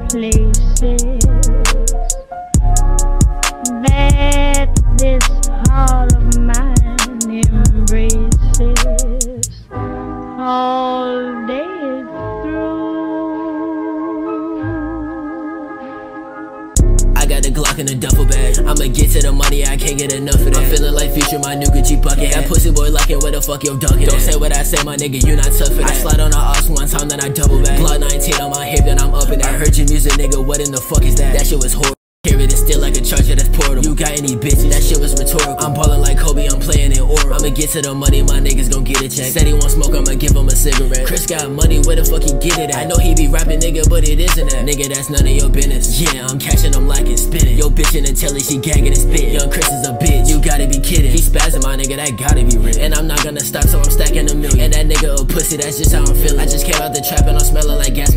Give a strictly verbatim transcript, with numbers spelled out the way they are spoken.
places that this heart of mine embraces all day through. I got the Glock in a duffel bag. I'ma get to the money, I can't get enough of that. I'm feeling like Future, my new Gucci bucket. That pussy boy locking, where the fuck yo dunkin'? Don't say what I say, my nigga, you not tough for that. I slide on the ox one time, then I double back. Blood nineteen on my hip, then I'm up in that. I heard your music, nigga, what in the fuck is that? That shit was horrible. Hear it, it's still like a charger that's portable. You got any bitches? That shit was rhetorical. I'm ballin' like Kobe, I'm playing it oral. I'ma get to the money, my niggas gon' get a check. Said he won't smoke, I'ma give him a cigarette. Chris got money, where the fuck he get it at? I know he be rapping, nigga, but it isn't that. Nigga, that's none of your business. Yeah, I'm catching them like it's spinning. Yo, bitch in the telly, she gagging and spit. Young Chris is a bitch, you gotta be kidding. He spazzing, my nigga, that gotta be real. And I'm not gonna stop, so I'm stacking a million. And that nigga a pussy, that's just how I'm feeling. I just came out the trap and I'm smelling like gas.